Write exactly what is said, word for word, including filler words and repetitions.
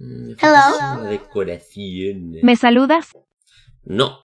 Mm, Hello. falta una decoración. ¿Me saludas? No.